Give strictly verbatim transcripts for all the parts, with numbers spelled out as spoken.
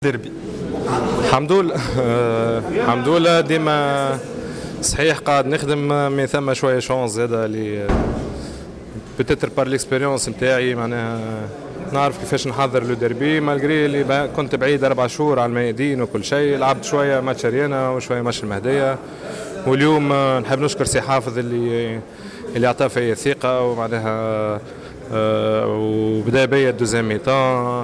ديربي. الحمد لله. الحمد لله ديما صحيح قاعد نخدم من ثم شويه شونس زاده اللي بتتر بار ليكسبيريونس نتاعي معناها نعرف كيفاش نحضر لو ديربي مالغري اللي كنت بعيد اربع شهور على الميادين وكل شيء. لعبت شويه ماتش اريانا وشويه ماتش المهديه، واليوم نحب نشكر سي حافظ اللي اللي عطاه فيا الثقه ومعناها وبدا بيا الدوزيام ميطان.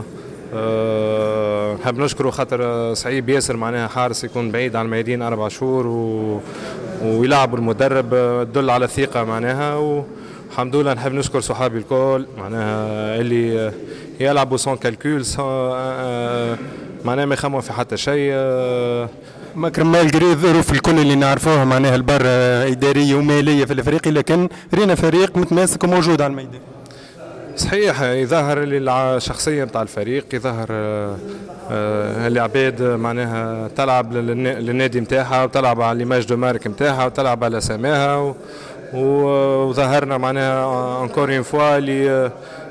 أه نحب نشكره خاطر صعيب ياسر معناها حارس يكون بعيد عن الميادين أربع شهور و... ويلعب المدرب تدل على الثقة معناها. والحمد لله نحب نشكر صحابي الكل معناها اللي يلعبوا سون كالكول أه معناها ما يخموا في حتى شيء. أه مكرم مالجري الظروف الكل اللي نعرفوها معناها البر إدارية ومالية في الفريق، لكن رينا فريق متماسك وموجود على الميدان. صحيح يظهر الشخصيه نتاع الفريق، يظهر اللي عباد معناها تلعب للنادي نتاعها وتلعب على ليماج دو مارك نتاعها وتلعب على سماها، وظهرنا معناها انكور اون فوا اللي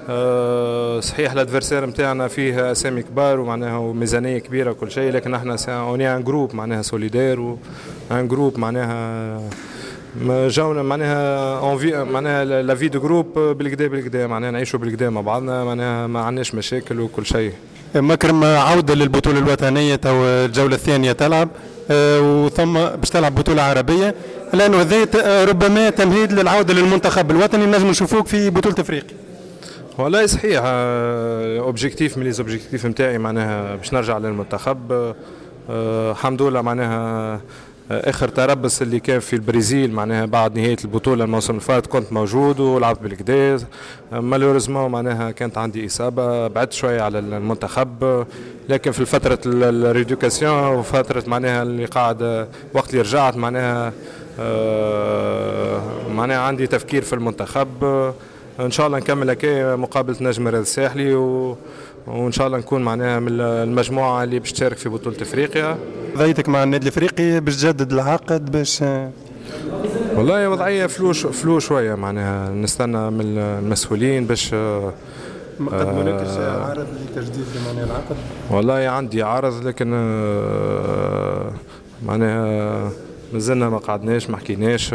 صحيح الادفيرسير نتاعنا فيه اسامي كبار ومعناها وميزانيه كبيره وكل شيء، لكن احنا اوني ان جروب معناها سوليدير وان جروب معناها جاونا معناها اونفي معناها لا في دو جروب بالكدا بالكدا معناها نعيشوا بالكدا مع بعضنا معناها ما عندناش مشاكل وكل شيء. مكرم عوده للبطوله الوطنيه تو الجوله الثانيه تلعب وثم باش تلعب بطوله عربيه، لانه هذا ربما تمهيد للعوده للمنتخب الوطني نجم نشوفوك في بطوله افريقيا. والله صحيح اوبجيكتيف من لي زوبجيكتيف نتاعي معناها باش نرجع للمنتخب. الحمد لله معناها اخر تربص اللي كان في البرازيل معناها بعد نهايه البطوله الموسم اللي فات كنت موجود ولعبت بالكدا. مالوريزمون معناها كانت عندي اصابه بعدت شويه على المنتخب، لكن في فتره الريدوكاسيون وفتره معناها اللي قاعد وقت اللي رجعت معناها معناها عندي تفكير في المنتخب. ان شاء الله نكمل هكا مقابله نجم الرياض الساحلي و وان شاء الله نكون معناها من المجموعه اللي باش تشارك في بطوله افريقيا. وضعيتك مع النادي الافريقي باش تجدد العقد باش؟ والله وضعيه فلو فلو شويه معناها نستنى من المسؤولين باش ما قدمولكش عرض لتجديد معناها العقد؟ والله عندي عرض لكن معناها مازلنا ما قعدناش ما حكيناش.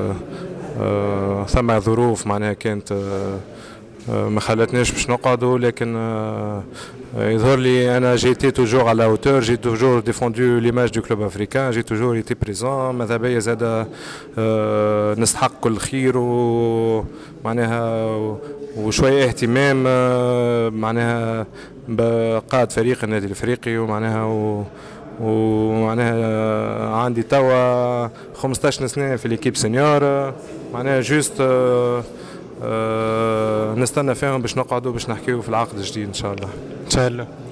ثم ظروف معناها كانت ما خلتناش باش نقعدوا، لكن يظهر لي انا جيتي توجور على اوتور، جي توجور ديفوندو ليماج دو كلوب افريكان، جي توجور ايتي بريزون. ماذا بيا زاد نستحق كل خير ومعناها وشويه اهتمام معناها بقائد فريق النادي الافريقي ومعناها و ومعناها عندي توا خمسطاش سنه في ليكيب سينيور معناها جوست أه نستنى فيهم باش نقعدوا باش نحكيو في العقد الجديد ان شاء الله. ان شاء الله.